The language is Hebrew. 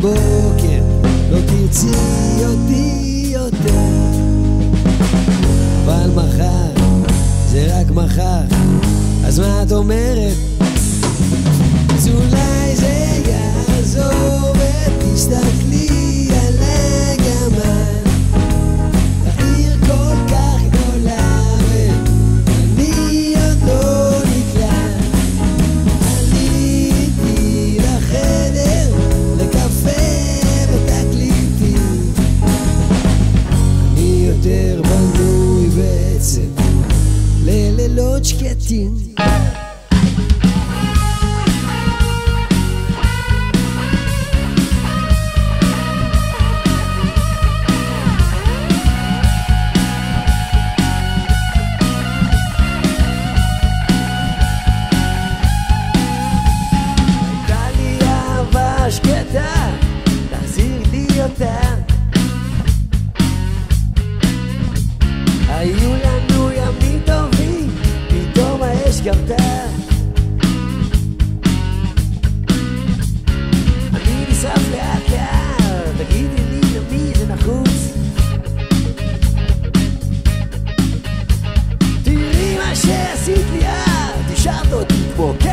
בבוקר לא תרצי אותי יותר, אבל מחר זה רק מחר, אז מה את אומרת? אז אולי זה יעזור ותסתכלי על הגמל, העיר כל כך גדולה ואני עוד לא נקלט. עליתי לחדר לקפה ותקליטים, אני יותר בנוי בעצם ללילות שקטים. היו לנו ימים טובים, פתאום האש גרתה. אני נשרף לאט לאט, תגידי לי למי זה נחוץ. תראי מה שעשית לי את, השארת אותי כמו